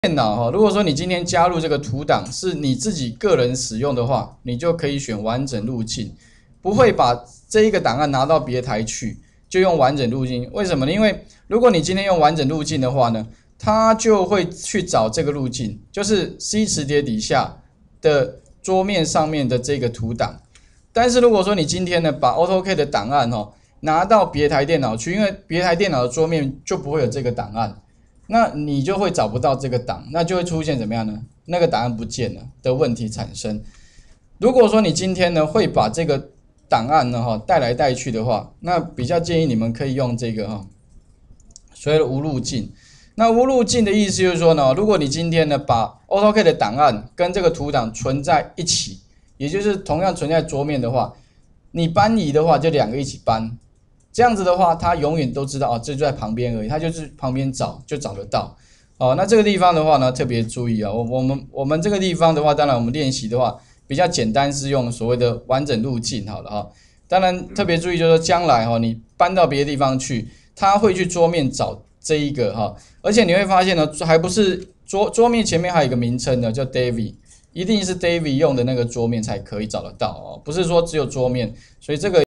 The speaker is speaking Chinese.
电脑哈，如果说你今天加入这个图档是你自己个人使用的话，你就可以选完整路径，不会把这一个档案拿到别台去，就用完整路径。为什么呢？因为如果你今天用完整路径的话呢，它就会去找这个路径，就是 C 磁碟底下的桌面上面的这个图档。但是如果说你今天呢把 AutoCAD 的档案拿到别台电脑去，因为别台电脑的桌面就不会有这个档案。那你就会找不到这个档，那就会出现怎么样呢？那个档案不见了的问题产生。如果说你今天呢会把这个档案呢带来带去的话，那比较建议你们可以用这个所谓的无路径。那无路径的意思就是说呢，如果你今天呢把 AutoCAD 的档案跟这个图档存在一起，也就是同样存在桌面的话，你搬移的话就两个一起搬。这样子的话，他永远都知道这就在旁边而已，他就是旁边找就找得到。那这个地方的话呢，特别注意啊，我们这个地方的话，当然我们练习的话比较简单，是用所谓的完整路径好了当然特别注意就是说，将来你搬到别的地方去，他会去桌面找这一个而且你会发现呢，还不是桌面前面还有一个名称的叫 David， 一定是 David 用的那个桌面才可以找得到不是说只有桌面，所以这个。